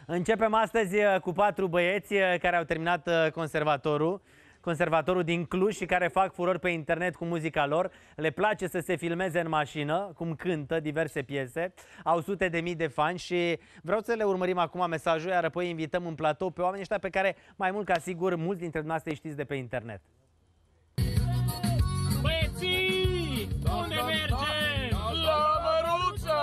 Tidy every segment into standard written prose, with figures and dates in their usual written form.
Începem astăzi cu 4 băieți care au terminat conservatorul din Cluj și care fac furori pe internet cu muzica lor. Le place să se filmeze în mașină, cum cântă diverse piese. Au sute de mii de fani și vreau să le urmărim acum mesajul, iar apoi invităm în platou pe oamenii ăștia pe care, mai mult ca sigur, mulți dintre dumneavoastră îi știți de pe internet. Băieții, unde mergem? La Măruță!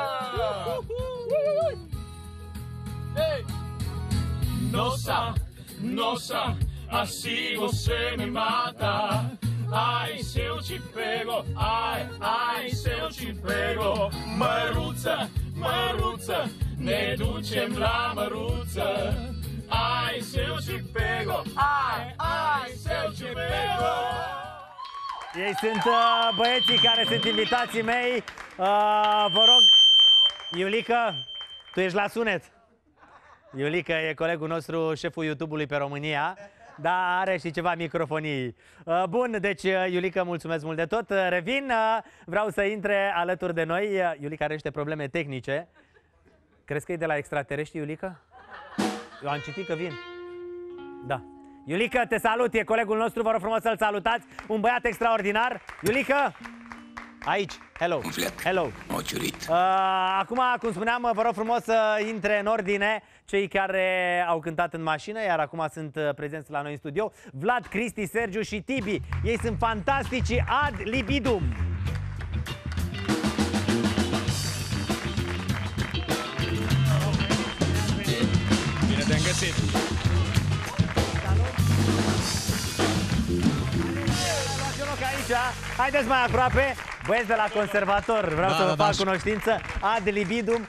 Nossa, assim você me mata. Ai, se eu te pego, ai, se eu te pego. Măruță, Măruță, ne ducem la Măruță. Ai, se eu te pego, ai, se eu te pego. Ei sunt băieții care sunt invitații mei. Vă rog, Iulica, tu ești la sunet. Iulica e colegul nostru, șeful YouTube-ului pe România, dar are și ceva microfonii. Bun, deci Iulica, mulțumesc mult de tot. Revin, vreau să intre alături de noi. Iulica are niște probleme tehnice. Crezi că e de la extraterestri, Iulica? Eu am citit că vin. Da. Iulica, te salut, e colegul nostru, vă rog frumos să-l salutați. Un băiat extraordinar. Iulica, aici, hello. Hello. Acum, cum spuneam, vă rog frumos să intre în ordine cei care au cântat în mașină, iar acum sunt prezenți la noi în studio. Vlad, Cristi, Sergiu și Tibi. Ei sunt fantastici ad libidum. Bine te-am găsit. Aici, haideți mai aproape, băieți de la conservator, vreau să vă fac cunoștință, ad libidum.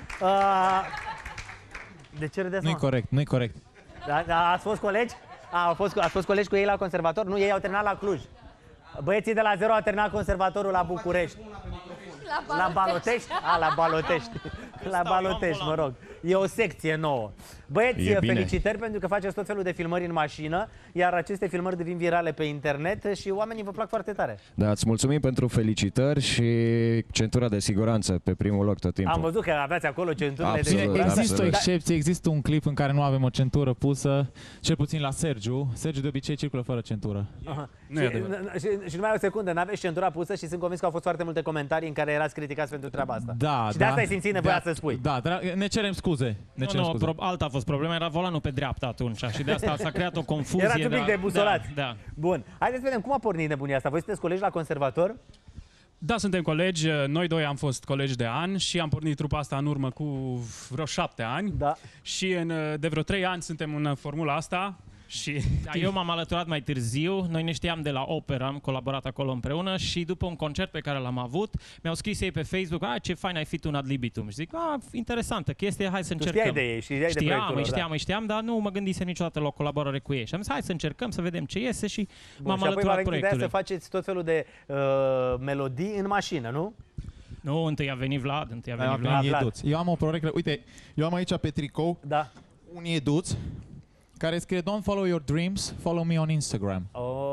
De ce râdeți, Nu-i corect, nu-i corect. Ați fost colegi? Ați fost colegi cu ei la conservator? Nu, ei au terminat la Cluj. Băieții de la 0 au terminat conservatorul la București. La Balotești? La Balotești. La Balotești, mă rog. E o secție nouă. Băieți, felicitări pentru că faceți tot felul de filmări în mașină, iar aceste filmări devin virale pe internet și oamenii vă plac foarte tare. Da, îți mulțumim pentru felicitări și centura de siguranță pe primul loc tot timpul. Am văzut că aveați acolo centurile de siguranță. Există o excepție, există un clip în care nu avem o centură pusă, cel puțin la Sergiu. Sergiu de obicei circulă fără centură. Și numai o secundă, n-aveți centura pusă și sunt convins că au fost foarte multe comentarii în care erați criticați pentru treaba asta. Da, și de asta ai simțit nevoia să spui. Da, ne cerem scuze. Alta a fost problema, era volanul pe dreapta atunci și de asta s-a creat o confuzie. Erați un pic de busolați. Da. Bun. Haideți să vedem cum a pornit nebunia asta. Voi sunteți colegi la conservator? Da, suntem colegi. Noi doi am fost colegi de ani și am pornit trupa asta în urmă cu vreo 7 ani. Da. Și de vreo 3 ani suntem în formula asta. Și eu m-am alăturat mai târziu, noi ne știam de la operă, am colaborat acolo împreună și după un concert pe care l-am avut, mi-au scris ei pe Facebook, ce fain ai fi tu în ad libitum. Și zic, interesantă chestie, hai să încercăm. Tu știai de ei, știam, dar nu mă gândisem niciodată la o colaborare cu ei. Și am zis, hai să încercăm, să vedem ce iese și m-am alăturat proiectului. Să faceți tot felul de melodii în mașină, nu? Nu, întâi a venit Vlad, Vlad. Eu am o proiectă, uite, eu am aici pe tricou un ieduț care scrie Don't follow your dreams, follow me on Instagram.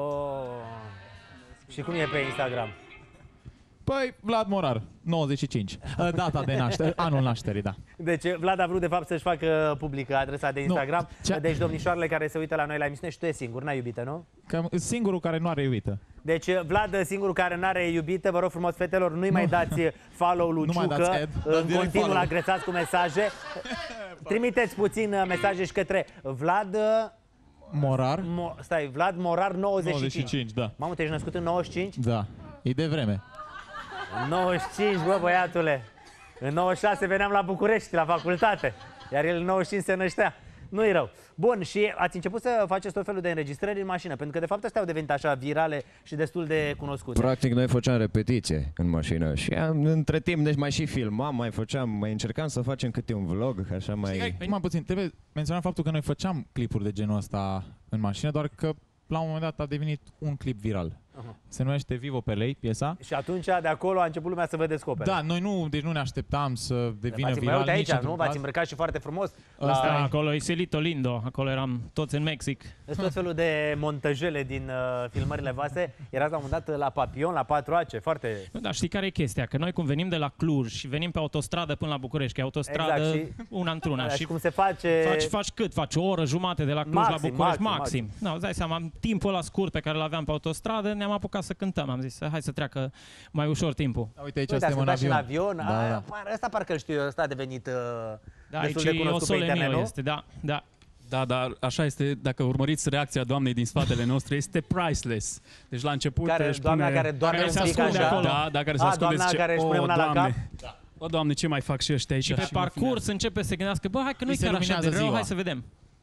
Și cum e pe Instagram? Păi, Vlad Morar, 95. Data de naștere, anul nașterii, da. Deci Vlad a vrut de fapt să-și facă publică adresa de Instagram. Deci domnișoarele care se uită la noi la emisiune, și tu e singur, n-ai iubită, nu? Singurul care nu are iubită. Deci Vlad, singurul care nu are iubită, vă rog frumos, fetelor, nu-i mai dați follow lui Ciucă, în continuu l-agresați cu mesaje. Trimiteți puțin mesaje și către Vlad Morar. Vlad Morar 95. 95, da. Mamă, te-ești născut în 95? Da. E de vreme. 95, bă, băiatule. În 96 veneam la București, la facultate. Iar el în 95 se năștea. Nu-i rău. Bun, și ați început să faceți tot felul de înregistrări în mașină, pentru că de fapt astea au devenit așa virale și destul de cunoscute. Practic noi făceam repetiție în mașină și între timp deci mai și filmam, mai încercam să facem câte un vlog, așa mai... Mai puțin, trebuie menționat faptul că noi făceam clipuri de genul ăsta în mașină, doar că la un moment dat a devenit un clip viral. Se numește Vivo pe lei, piesa. Și atunci, de acolo, a început lumea să vă descopere. Da, noi nu ne așteptam să devină viral. Uite aici, nici nu? V-ați îmbrăcat și foarte frumos. Da, acolo e Celito Lindo, acolo eram toți în Mexic. Sunt tot felul de montajele din filmările voastre. Erați la un moment dat la Papillon, la 4AC, foarte... Da, știi care e chestia? Că noi cum venim de la Cluj și venim pe autostradă până la București, că e autostradă exact, una într-una. Și cum se face... Faci cât? Faci o oră jumate de la Cluj la București? Maxim. Da, îți dai seama, timpul ăla scurt pe care îl aveam pe autostradă, ne-am apucat să cântăm. Am zis, hai să treacă mai ușor timpul. Da, uite, aici suntem în avion. Da. Ăsta parcă îl știu eu, ăsta a devenit destul de aici cunoscut pe internet, nu? este, da. Da, dar așa este, dacă urmăriți reacția doamnei din spatele nostru, este priceless. Deci la început doamna care doarme un pic așa. Da, care se ascunde, zice, care își pune mâna la cap. O, Doamne, ce mai fac și ăștia aici? Și pe parcurs începe să se gândească, bă, hai că nu-i chiar așa de rău, hai să vedem.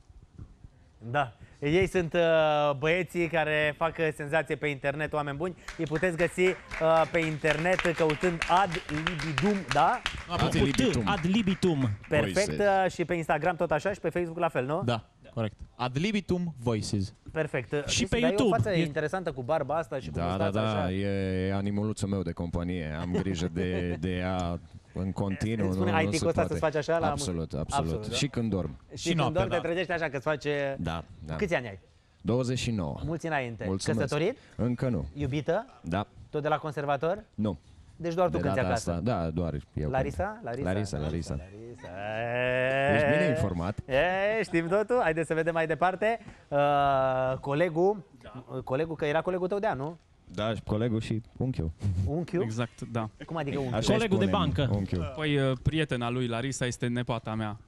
Da. Ei sunt băieții care fac senzație pe internet, oameni buni. Îi puteți găsi pe internet căutând Ad Libitum, da? Ad Libitum. Perfect. Și pe Instagram tot așa și pe Facebook la fel, nu? Da, corect. Ad Libitum Voices. Perfect. Și pe YouTube. E o față interesantă cu barba asta și cu mustața așa. Da, e animuluțul meu de companie. Am grijă de ea în continuu. Spune IT-ul ăsta să-ți faci așa? Absolut. Da? Și când dorm. Și când dorm te trezești așa că-ți face... Da. Câți ani ai? 29. Mulți înainte. Mulțumesc. Căsătorit? Încă nu. Iubită? Da. Tot de la conservator? Nu. Deci doar tu cânti acasă? Asta, da, doar eu. Larisa? Larisa. Ești bine informat. Știm totul. Haideți să vedem mai departe. Colegul, că era colegul tău de an, nu? Da, și colegul și unchiul. Unchiul? Exact, da. Cum adică unchiul? Colegul de bancă. Unchiul. Păi, prietena lui, Larisa, este nepoata mea.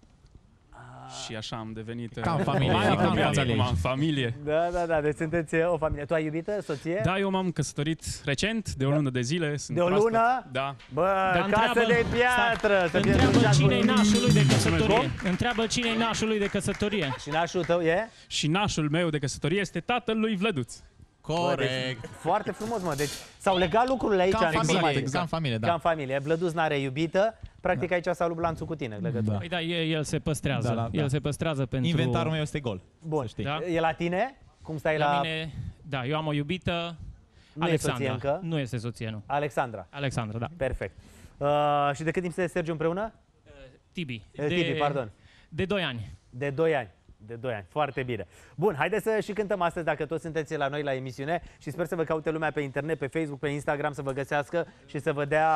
Și așa am devenit... Ca în familie. În familie. Da, deci sunteți o familie. Tu ai iubită, soție? Da, eu m-am căsătorit recent, de o lună de zile. De o lună? Da. Bă, casă de piatră! Întreabă cine-i nașul lui de căsătorie. Întreabă cine-i nașul lui de căsătorie. Și nașul tău e? Și nașul meu de căsătorie este tatăl lui Vlăduț. Corect. Deci, foarte frumos, mă. Deci s-au legat lucrurile aici. Ca în familie, da. Ca în familie. Vlăduț n-are iubită. Practic aici s-a luat lanțul cu tine, legătura. Păi da, el se păstrează. El se păstrează pentru... Inventarul meu este gol. Bun. Da? E la tine? Cum stai la... mine, da, eu am o iubită. Nu Alexandra. e soție încă? Nu este soție, nu. Alexandra, da. Perfect. Și de cât timp sunteți, Sergiu, împreună? Tibi, pardon. De 2 ani. De 2 ani. Foarte bine. Bun, haideți să și cântăm astăzi, dacă toți sunteți la noi la emisiune, și sper să vă caute lumea pe internet, pe Facebook, pe Instagram, să vă găsească și să vă dea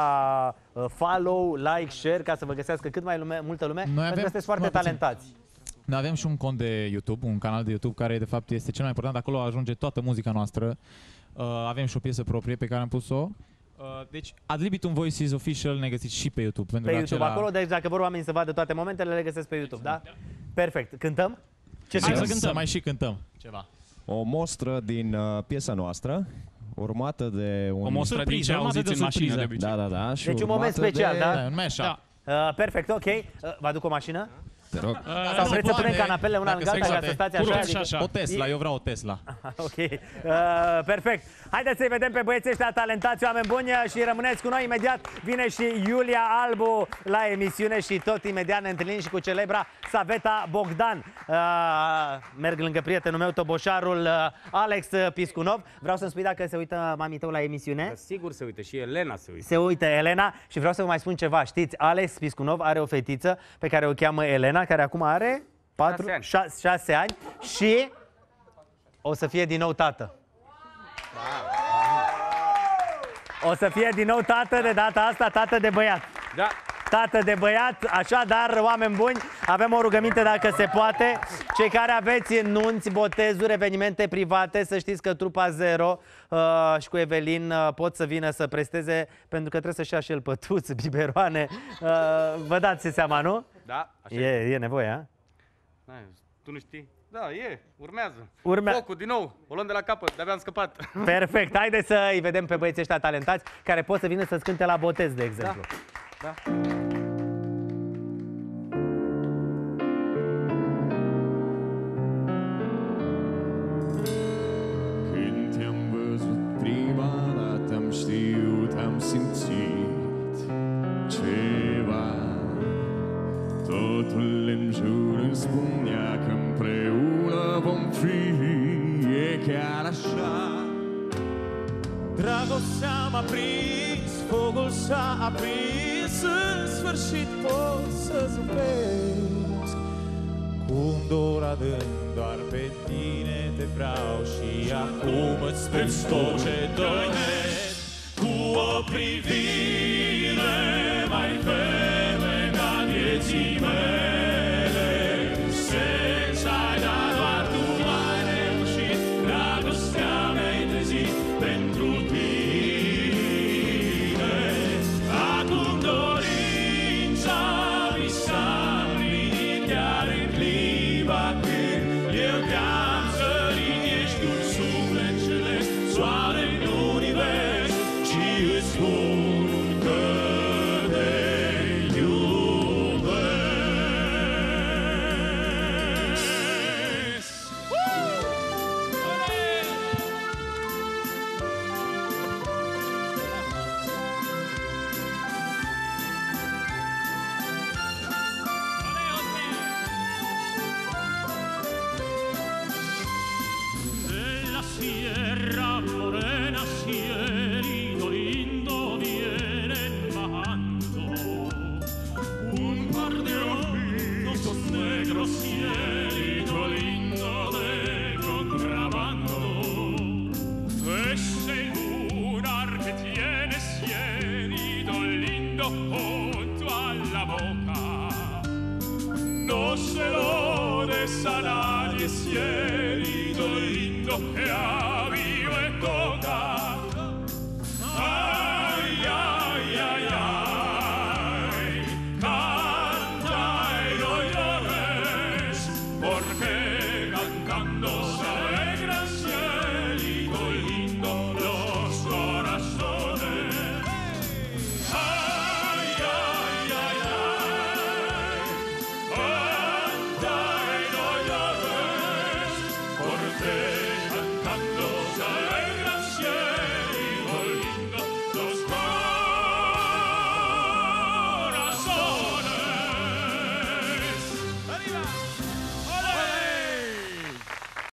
follow, like, share, ca să vă găsească cât mai multă lume, pentru că sunteți foarte talentați. Noi avem și un cont de YouTube, un canal de YouTube care de fapt este cel mai important, acolo ajunge toată muzica noastră. Avem și o piesă proprie pe care am pus-o. Deci, Ad Libitum Voices Official ne găsiți și pe YouTube. Pe YouTube, acolo, deci dacă vor oamenii să vadă toate momentele, le găsesc pe YouTube, da? Perfect. Cântăm? Să mai și cântăm ceva. O mostră din piesa noastră, urmată de o mostră din ce auziți în mașină de obicei. Da. Deci un moment special, da? Un mashup. Perfect, ok. Vă aduc o mașină? Te rog. Sau vreți să punem canapele una lângă alta, ca să stați așa? O Tesla, eu vreau o Tesla. Ok, perfect. Haideți să-i vedem pe băieții ăștia talentați, oameni buni, și rămâneți cu noi. Imediat vine și Iulia Albu la emisiune și tot imediat ne întâlnim și cu celebra Saveta Bogdan. Merg lângă prietenul meu, toboșarul Alex Piscunov. Vreau să-mi spui dacă se uită mami tău la emisiune. Da, sigur se uită, și Elena se uită. Se uită Elena și vreau să vă mai spun ceva. Știți, Alex Piscunov are o fetiță pe care o cheamă Elena, care acum are 6 ani și o să fie din nou tată. O să fie din nou tată, de data asta tată de băiat. Da. Tată de băiat, așadar, oameni buni, avem o rugăminte dacă se poate. Cei care aveți nunți, botezuri, evenimente private, să știți că Trupa Zero și cu Evelin pot să vină să presteze, pentru că trebuie să-și ia și el pătuți, biberoane. Vă dați seama, nu? Da, așa e nevoie, a? Tu nu știi? Da, urmează. Urmează. Focul, din nou, o luăm de la capăt, de-abia am scăpat. Perfect, haideți să-i vedem pe băieții ăștia talentați, care pot să vină să-ți cânte la botez, de exemplu. Da. Când te-am văzut prima dată, am știut, am simțit ceva. Totul în jur îmi spunea că împreună vom fi, e chiar așa. dragostea m-a prins, focul s-a aprins, în sfârșit pot să zâmbesc. Cu un dor adânc doar pe tine te vreau și acum îți spun tot ce doresc. Cu o privire mai fermă ca vieții mele, sens ai dat, doar tu ai reușit, dragostea mi-ai trezit pentru tine. Acum dorința mi s-a împlinit, chiar în clipa când eu te-am sărit. Ești un suflet celest, soare în univers, și îți spun că te iubesc. Nella Sierra Morena cielito lindo viene bajando un par de ojos negros, cielito lindo de contrabando. Ese lunar que tienes, cielito lindo, junto a la boca, no se lo des a nadie, cielito lindo, que